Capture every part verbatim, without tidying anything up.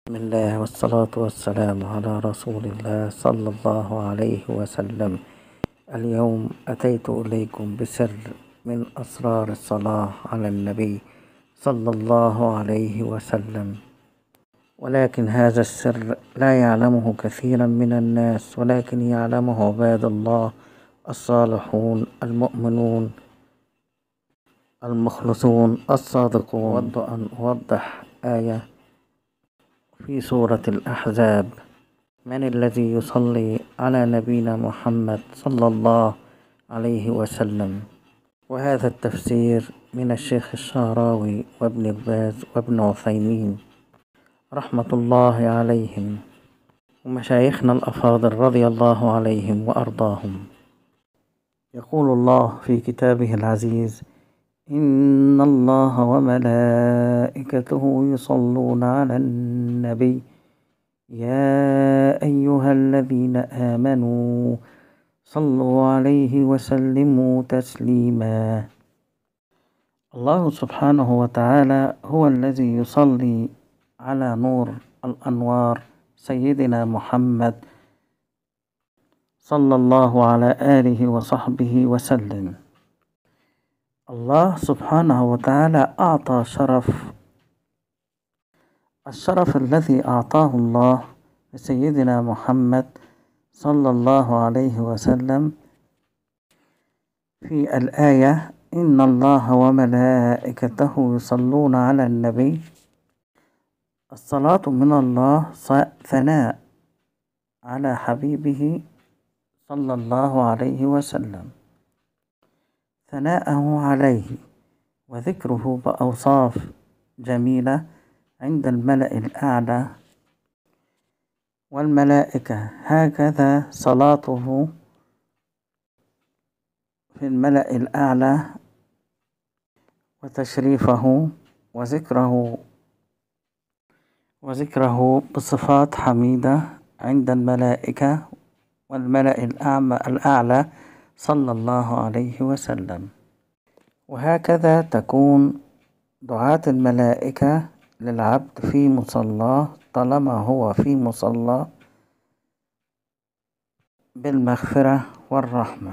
بسم الله والصلاة والسلام على رسول الله صلى الله عليه وسلم. اليوم أتيت إليكم بسر من أسرار الصلاة على النبي صلى الله عليه وسلم، ولكن هذا السر لا يعلمه كثيرا من الناس، ولكن يعلمه عباد الله الصالحون المؤمنون المخلصون الصادقون. أود أن أوضح آية في سورة الأحزاب: من الذي يصلي على نبينا محمد صلى الله عليه وسلم؟ وهذا التفسير من الشيخ الشعراوي وابن باز وابن عثيمين رحمة الله عليهم ومشايخنا الأفاضل رضي الله عليهم وأرضاهم. يقول الله في كتابه العزيز: إن الله وملائكته يصلون على النبي يا أيها الذين آمنوا صلوا عليه وسلموا تسليما. الله سبحانه وتعالى هو الذي يصلي على نور الأنوار سيدنا محمد صلى الله على آله وصحبه وسلم. الله سبحانه وتعالى أعطى شرف الشرف الذي أعطاه الله لسيدنا محمد صلى الله عليه وسلم في الآية: إن الله وملائكته يصلون على النبي. الصلاة من الله ثناء على حبيبه صلى الله عليه وسلم، ثناءه عليه وذكره بأوصاف جميلة عند الملأ الأعلى والملائكة، هكذا صلاته في الملأ الأعلى وتشريفه وذكره وذكره بصفات حميدة عند الملائكة والملأ الأعلى صلى الله عليه وسلم. وهكذا تكون دعاة الملائكة للعبد في مصلاه طالما هو في مصلاه بالمغفرة والرحمة: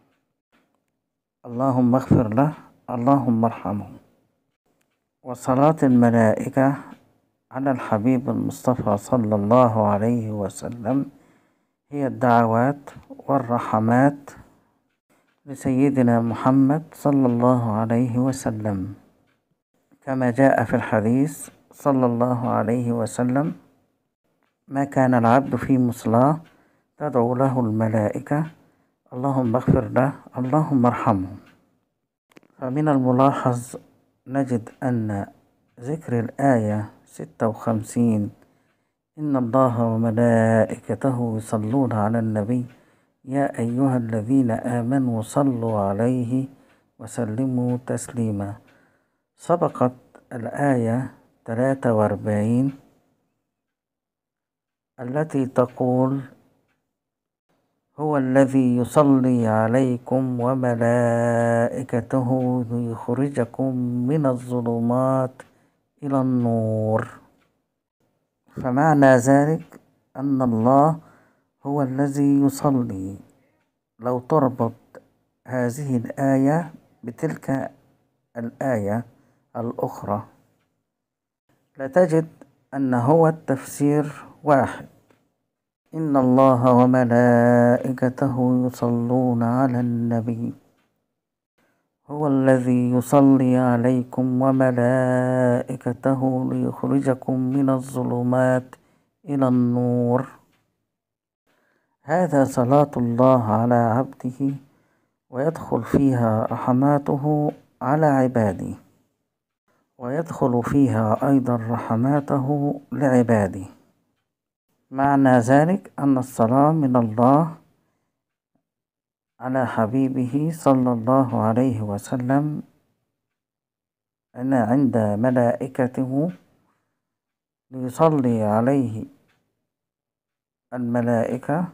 اللهم اغفر له، اللهم ارحمه. وصلاة الملائكة على الحبيب المصطفى صلى الله عليه وسلم هي الدعوات والرحمات لسيدنا محمد صلى الله عليه وسلم، كما جاء في الحديث صلى الله عليه وسلم: ما كان العبد في مصلاه تدعو له الملائكة اللهم اغفر له، اللهم ارحمه. فمن الملاحظ نجد أن ذكر الآية ستة وخمسين: إن الله وملائكته يصلون على النبي يا أيها الذين آمنوا صلوا عليه وسلموا تسليما، سبقت الآية ثلاثة وأربعين التي تقول: هو الذي يصلي عليكم وملائكته ليخرجكم من الظلمات إلى النور. فمعنى ذلك أن الله هو الذي يصلي. لو تربط هذه الآية بتلك الآية الأخرى لتجد أن هو التفسير واحد: إن الله وملائكته يصلون على النبي، هو الذي يصلي عليكم وملائكته ليخرجكم من الظلمات إلى النور. هذا صلاة الله على عبده، ويدخل فيها رحماته على عباده، ويدخل فيها أيضا رحماته لعباده. معنى ذلك أن الصلاة من الله على حبيبه صلى الله عليه وسلم أن عند ملائكته ليصلي عليه الملائكة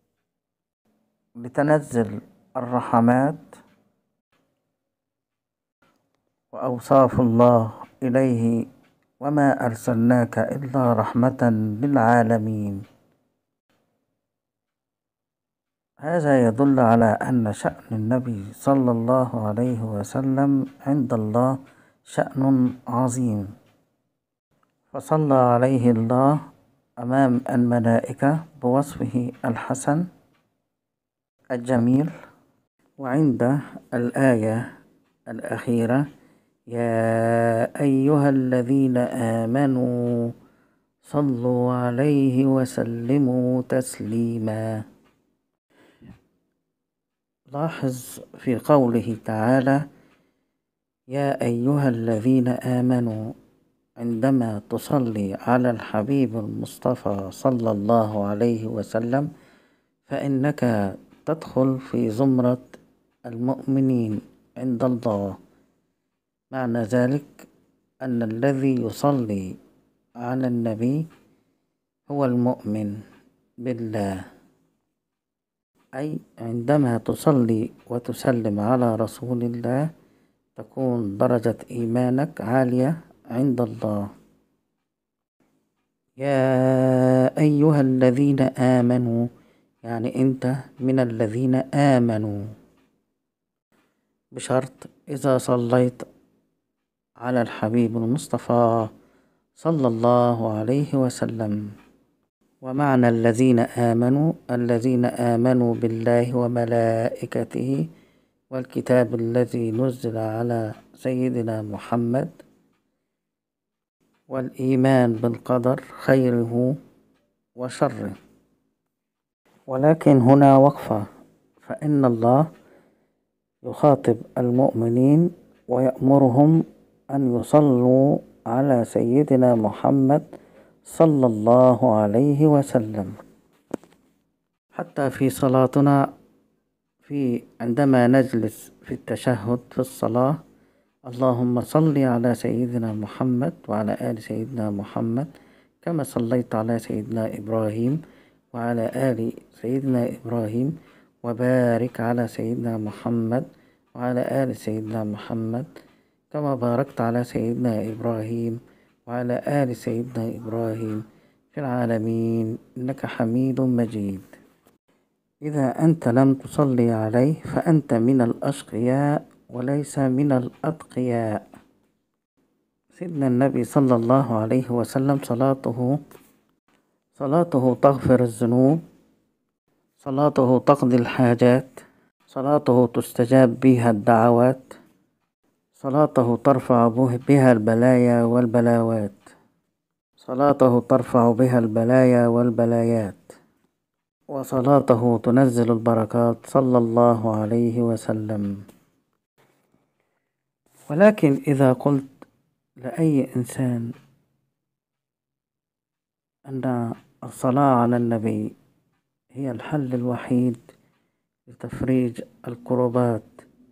لتنزل الرحمات وأوصاف الله إليه وما أرسلناك إلا رحمة للعالمين. هذا يدل على أن شأن النبي صلى الله عليه وسلم عند الله شأن عظيم، فصلى عليه الله أمام الملائكة بوصفه الحسن الجميل. وعند الآية الأخيرة: يا أيها الذين آمنوا صلوا عليه وسلموا تسليما. لاحظ في قوله تعالى يا أيها الذين آمنوا، عندما تصلي على الحبيب المصطفى صلى الله عليه وسلم فإنك تدخل في زمرة المؤمنين عند الله. معنى ذلك أن الذي يصلي على النبي هو المؤمن بالله، أي عندما تصلي وتسلم على رسول الله تكون درجة إيمانك عالية عند الله. يا أيها الذين آمنوا، يعني أنت من الذين آمنوا، بشرط إذا صليت على الحبيب المصطفى صلى الله عليه وسلم. ومعنى الذين آمنوا الذين آمنوا بالله وملائكته والكتاب الذي نزل على سيدنا محمد، والإيمان بالقدر خيره وشره. ولكن هنا وقفة، فإن الله يخاطب المؤمنين ويأمرهم أن يصلوا على سيدنا محمد صلى الله عليه وسلم. حتى في صلاتنا في عندما نجلس في التشهد في الصلاة: اللهم صل على سيدنا محمد وعلى آل سيدنا محمد كما صليت على سيدنا إبراهيم وعلى آل سيدنا إبراهيم، وبارك على سيدنا محمد وعلى آل سيدنا محمد كما باركت على سيدنا إبراهيم وعلى آل سيدنا إبراهيم في العالمين إنك حميد مجيد. إذا أنت لم تصلي عليه فأنت من الأشقياء وليس من الأتقياء. سيدنا النبي صلى الله عليه وسلم صلاته صلاته تغفر الذنوب، صلاته تقضي الحاجات، صلاته تستجاب بها الدعوات، صلاته ترفع بها البلايا والبلاوات، صلاته ترفع بها البلايا والبلايات، وصلاته تنزل البركات صلى الله عليه وسلم. ولكن إذا قلت لأي إنسان أن الصلاة على النبي هي الحل الوحيد لتفريج الكربات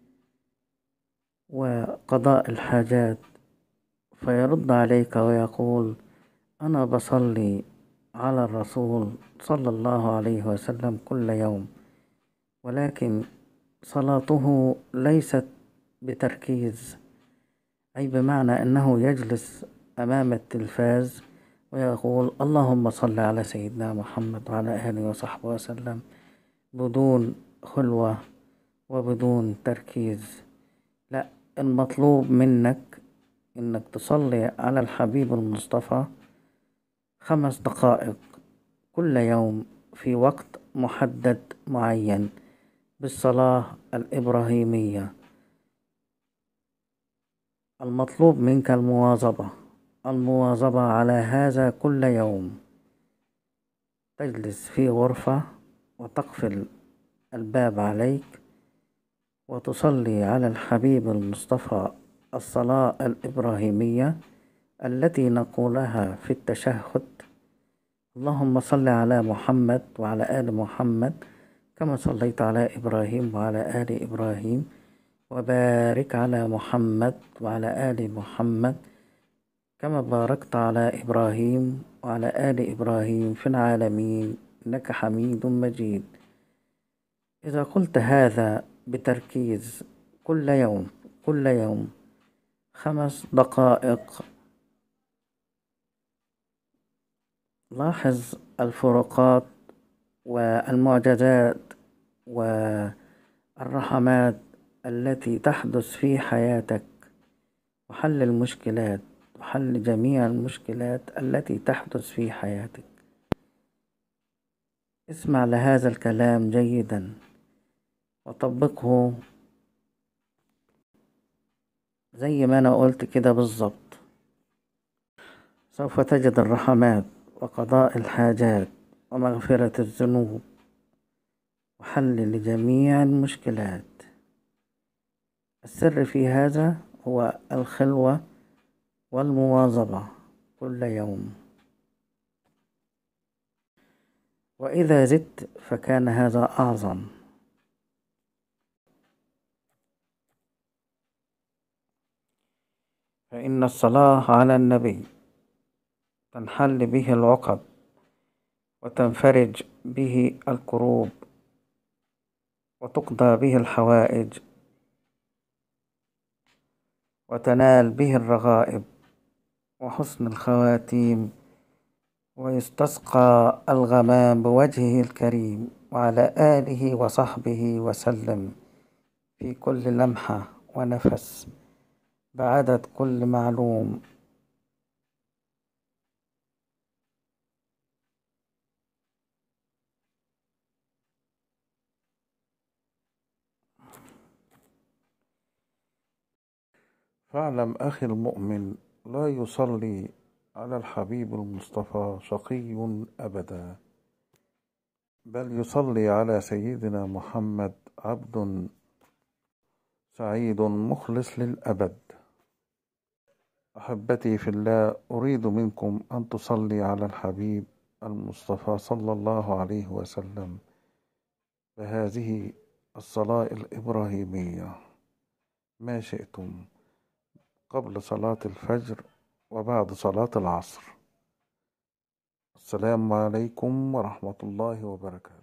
وقضاء الحاجات، فيرد عليك ويقول أنا بصلي على الرسول صلى الله عليه وسلم كل يوم، ولكن صلاته ليست بتركيز، أي بمعنى أنه يجلس أمام التلفاز ويقول اللهم صل على سيدنا محمد وعلى آله وصحبه وسلم بدون خلوة وبدون تركيز. لا، المطلوب منك أنك تصلي على الحبيب المصطفى خمس دقائق كل يوم في وقت محدد معين بالصلاة الإبراهيمية. المطلوب منك المواظبة المواظبة على هذا كل يوم. تجلس في غرفة وتقفل الباب عليك وتصلي على الحبيب المصطفى الصلاة الإبراهيمية التي نقولها في التشهد: اللهم صل على محمد وعلى آل محمد كما صليت على إبراهيم وعلى آل إبراهيم، وبارك على محمد وعلى آل محمد كما باركت على إبراهيم وعلى آل إبراهيم في العالمين إنك حميد مجيد. إذا قلت هذا بتركيز كل يوم كل يوم خمس دقائق لاحظ الفروقات والمعجزات والرحمات التي تحدث في حياتك، وحل المشكلات وحل جميع المشكلات التي تحدث في حياتك. اسمع لهذا الكلام جيدا وطبقه زي ما أنا قلت كده بالظبط. سوف تجد الرحمات وقضاء الحاجات ومغفرة الذنوب وحل لجميع المشكلات. السر في هذا هو الخلوة والمواظبة كل يوم، وإذا زدت فكان هذا أعظم. فإن الصلاة على النبي تنحل به العقد وتنفرج به الكروب وتقضى به الحوائج وتنال به الرغائب وحسن الخواتيم، ويستسقى الغمام بوجهه الكريم وعلى آله وصحبه وسلم في كل لمحة ونفس بعدد كل معلوم. فاعلم أخي المؤمن، لا يصلي على الحبيب المصطفى شقي أبدا، بل يصلي على سيدنا محمد عبد سعيد مخلص للأبد. أحبتي في الله، أريد منكم أن تصلي على الحبيب المصطفى صلى الله عليه وسلم بهذه الصلاة الإبراهيمية ما شئتم، قبل صلاة الفجر وبعد صلاة العصر. السلام عليكم ورحمة الله وبركاته.